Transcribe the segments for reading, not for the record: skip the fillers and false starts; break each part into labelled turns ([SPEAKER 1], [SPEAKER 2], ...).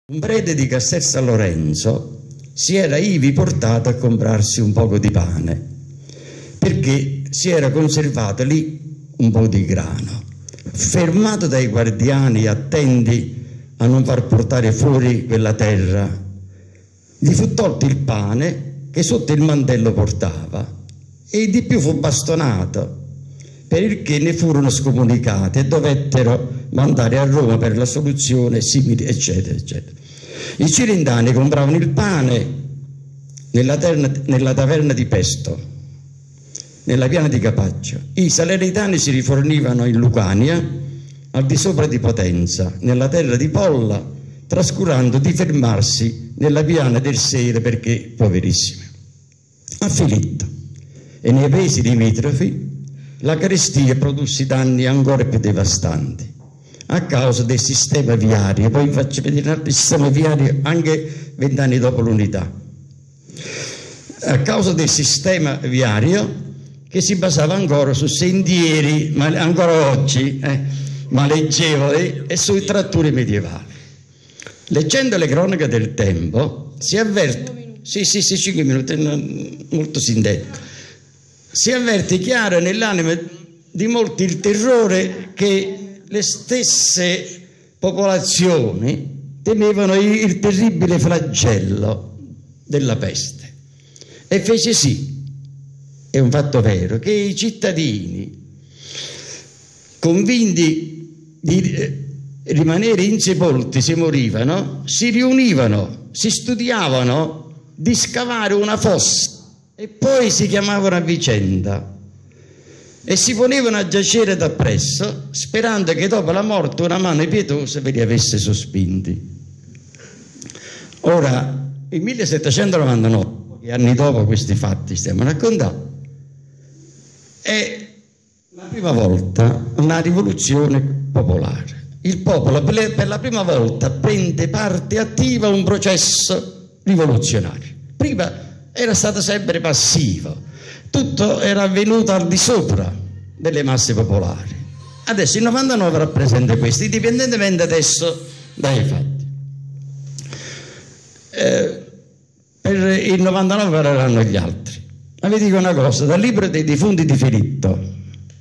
[SPEAKER 1] Un prete di Castel San Lorenzo si era ivi portato a comprarsi un poco di pane, perché si era conservato lì un po' di grano. Fermato dai guardiani attenti a non far portare fuori quella terra, gli fu tolto il pane che sotto il mantello portava e di più fu bastonato, per il che ne furono scomunicati e dovettero mandare a Roma per la soluzione simili, eccetera, eccetera. I cirindani compravano il pane nella taverna di Pesto, nella piana di Capaccio. I salernitani si rifornivano in Lucania, al di sopra di Potenza, nella terra di Polla, trascurando di fermarsi nella piana del Sele perché poverissimi. A Filitto e nei paesi limitrofi la carestia produsse danni ancora più devastanti a causa del sistema viario. Poi vi faccio vedere il sistema viario anche 20 anni dopo l'unità. A causa del sistema viario che si basava ancora su sentieri, ma ancora oggi maneggevoli, e sui trattori medievali. Leggendo le cronache del tempo si avverte, 5 minuti, molto sintetico, si avverte chiaro nell'anima di molti il terrore che le stesse popolazioni temevano il terribile flagello della peste, e fece sì, è un fatto vero, che i cittadini, convinti di rimanere insepolti se morivano, si riunivano, si studiavano di scavare una fossa e poi si chiamavano a vicenda e si ponevano a giacere dappresso, sperando che dopo la morte una mano pietosa ve li avesse sospinti. Ora, il 1799, pochi anni dopo questi fatti stiamo raccontando, è la prima volta una rivoluzione popolare. Il popolo per la prima volta prende parte attiva a un processo rivoluzionario. Prima era stato sempre passivo, tutto era avvenuto al di sopra delle masse popolari. Adesso il 99 rappresenta questo, indipendentemente adesso dai fatti. Per il 99 parleranno gli altri. Ma vi dico una cosa, dal libro dei defunti di Filitto,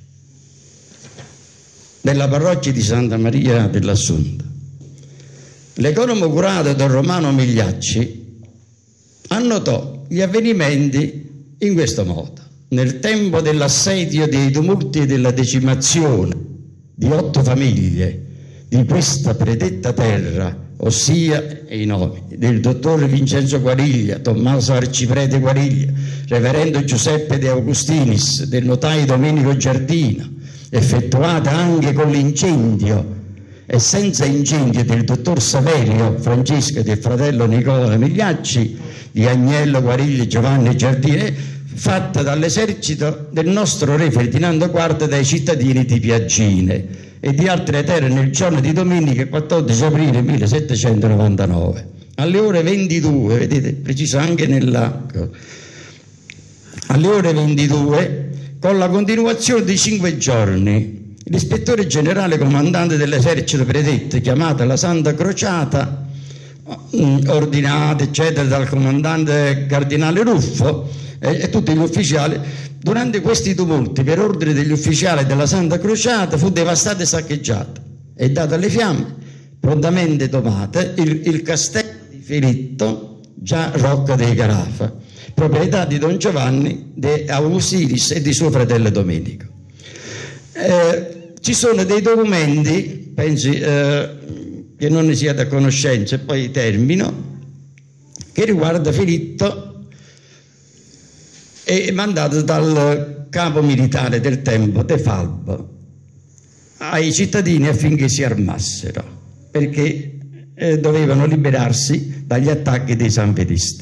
[SPEAKER 1] della parrocchia di Santa Maria dell'Assunta, l'economo curato del Romano Migliacci annotò gli avvenimenti in questo modo. Nel tempo dell'assedio, dei tumulti e della decimazione di 8 famiglie di questa predetta terra, ossia i nomi del dottor Vincenzo Guariglia, Tommaso Arciprete Guariglia, reverendo Giuseppe De Augustinis, del notaio Domenico Giardino, effettuata anche con l'incendio e senza incendio del dottor Saverio Francesco e del fratello Nicola Migliacci, di Agnello Guariglia Giovanni Giardino, fatta dall'esercito del nostro re Ferdinando IV dai cittadini di Piaggine e di altre terre nel giorno di domenica 14 aprile 1799 alle ore 22, vedete preciso anche alle ore 22, con la continuazione di 5 giorni, l'ispettore generale comandante dell'esercito predetto, chiamata la Santa Crociata, ordinata eccetera dal comandante cardinale Ruffo e tutti gli ufficiali, durante questi tumulti, per ordine degli ufficiali della Santa Crociata, fu devastata e saccheggiata e data alle fiamme, prontamente domate, il castello di Filitto, già Rocca dei Carafa, proprietà di Don Giovanni de Augustinis e di suo fratello Domenico. Ci sono dei documenti, pensi che non ne siate a conoscenza, e poi termino, che riguarda Filitto, è mandato dal capo militare del tempo, De Falbo, ai cittadini affinché si armassero, perché dovevano liberarsi dagli attacchi dei sanfedisti.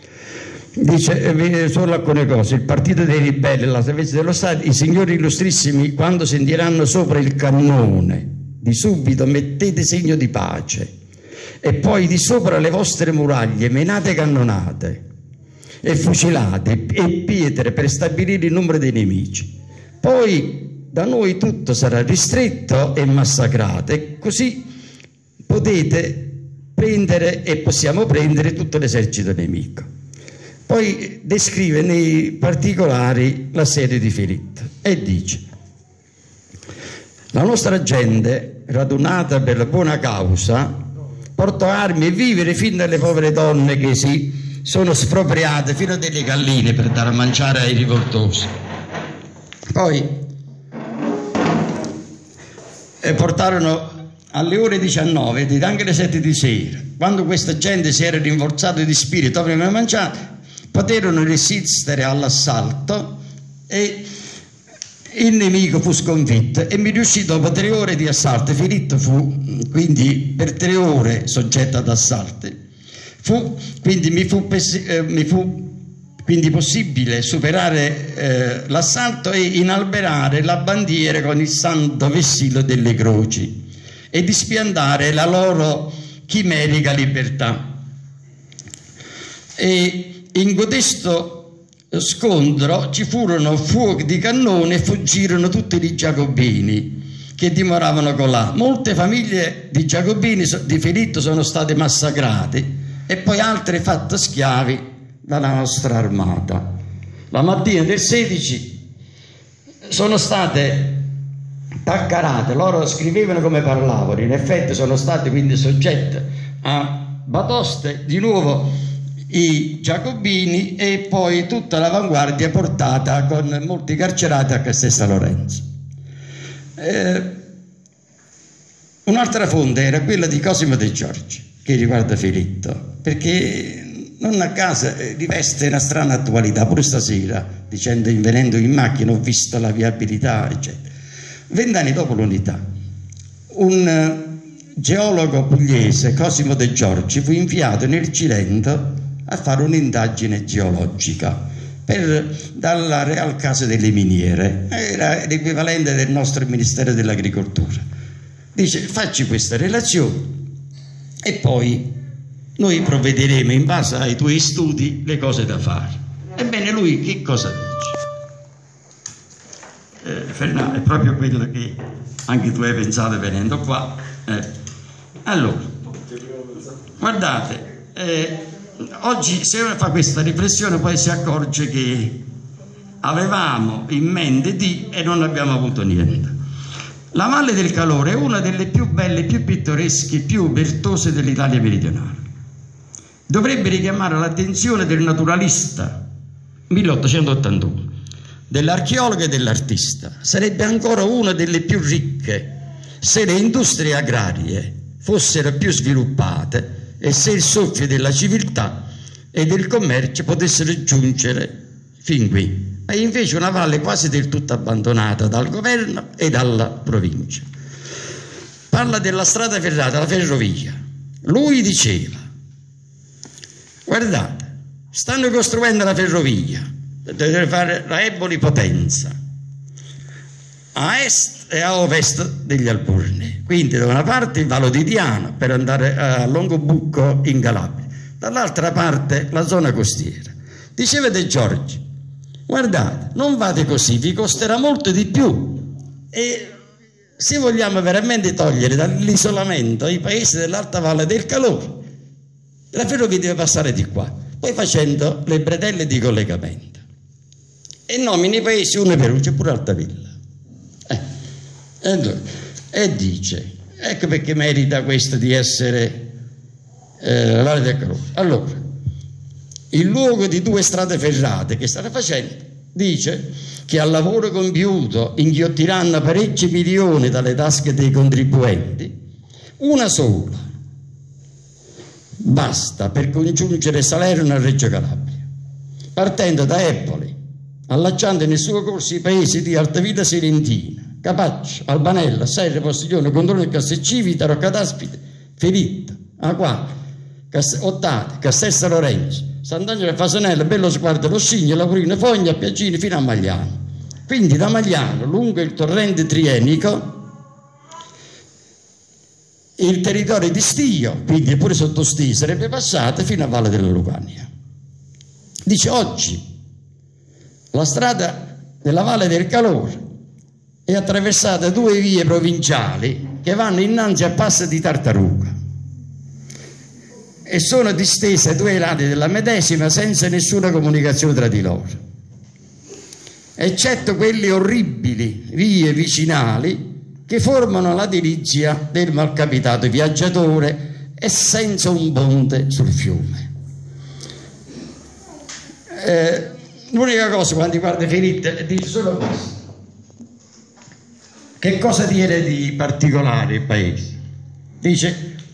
[SPEAKER 1] Dice solo alcune cose: il partito dei ribelli, la salvezza dello Stato, i signori illustrissimi, quando sentiranno sopra il cannone, di subito mettete segno di pace, e poi di sopra le vostre muraglie menate cannonate e fucilate e pietre per stabilire il numero dei nemici. Poi da noi tutto sarà ristretto e massacrato, e così potete prendere e possiamo prendere tutto l'esercito nemico. Poi descrive nei particolari la sede di Filippo e dice: la nostra gente, radunata per la buona causa, portò armi e vivere fino alle povere donne che si sono spropriate fino a delle galline per dare a mangiare ai rivoltosi. Poi portarono alle ore 19 ed anche alle 7 di sera, quando questa gente si era rinforzata di spirito, avevano mangiato, poterono resistere all'assalto e il nemico fu sconfitto e mi riuscì dopo 3 ore di assalto. Filippo fu quindi per 3 ore soggetto ad assalti. Mi fu quindi possibile superare l'assalto e inalberare la bandiera con il santo vessillo delle croci e di spiandare la loro chimerica libertà. E in codesto scontro ci furono fuochi di cannone e fuggirono tutti i giacobini che dimoravano colà. Molte famiglie di giacobini di Filippo sono state massacrate e poi altre fatte schiavi dalla nostra armata. La mattina del 16 sono state taccarate, loro scrivevano come parlavano, in effetti sono state quindi soggette a batoste di nuovo i giacobini e poi tutta l'avanguardia portata con molti carcerati a Castel San Lorenzo. Un'altra fonte era quella di Cosimo De Giorgi che riguarda Filippo, perché non a caso riveste una strana attualità pure stasera, dicendo: venendo in macchina ho visto la viabilità, eccetera. 20 anni dopo l'unità, un geologo pugliese, Cosimo De Giorgi, fu inviato nel Cilento a fare un'indagine geologica dalla Real Casa delle Miniere. Era l'equivalente del nostro Ministero dell'Agricoltura. Dice: facci questa relazione e poi noi provvederemo in base ai tuoi studi le cose da fare. Ebbene, lui che cosa dice? Fernando, è proprio quello che anche tu hai pensato venendo qua. Allora, guardate, oggi se uno fa questa riflessione poi si accorge che avevamo in mente e non abbiamo avuto niente. La Valle del Calore è una delle più belle, più pittoresche, più virtuose dell'Italia meridionale. Dovrebbe richiamare l'attenzione del naturalista 1881, dell'archeologo e dell'artista. Sarebbe ancora una delle più ricche se le industrie agrarie fossero più sviluppate e se il soffio della civiltà e del commercio potessero giungere fin qui. Ma invece una valle quasi del tutto abbandonata dal governo e dalla provincia. Parla della strada ferrata, la ferrovia. Lui diceva: guardate, stanno costruendo la ferrovia, deve fare la Eboli Potenza, a est e a ovest degli Alburni, quindi da una parte il Vallo di Diano per andare a Longobucco in Calabria, dall'altra parte la zona costiera. Diceva De Giorgi: guardate, non fate così, vi costerà molto di più, e se vogliamo veramente togliere dall'isolamento i paesi dell'Alta Valle del Calore, la ferrovia deve passare di qua, poi facendo le bretelle di collegamento, e nomini i paesi uno per uno, c'è pure Altavilla. E dice: ecco perché merita questo di essere la Valle del Calore. Allora, il luogo di 2 strade ferrate che stanno facendo, dice che al lavoro compiuto inghiottiranno parecchi milioni dalle tasche dei contribuenti. Una sola basta per congiungere Salerno a Reggio Calabria, partendo da Eboli, allacciando nel suo corso i paesi di Altavilla Serentina, Capaccio, Albanella, Serre, Postiglione, Condrone, Castellcivita, Roccadaspide, Filippo, Aqua, Ottati, Castel San Lorenzo, Sant'Angelo e Fasanello, Bello Sguardo, Lossigno, Laurino, Fogna, Piaggini fino a Magliano. Quindi da Magliano, lungo il torrente Trienico, il territorio di Stio, quindi pure sotto Stio, sarebbe passato fino a Valle della Lucania. Dice: oggi la strada della Valle del Calore è attraversata 2 vie provinciali che vanno innanzi a Passo di Tartaruga. e sono distese a 2 lati della medesima senza nessuna comunicazione tra di loro, eccetto quelle orribili vie vicinali che formano la diligia del malcapitato viaggiatore e senza un ponte sul fiume. L'unica cosa, quando i guarda ferite, dice solo questo: che cosa tiene di particolare il paese? Dice: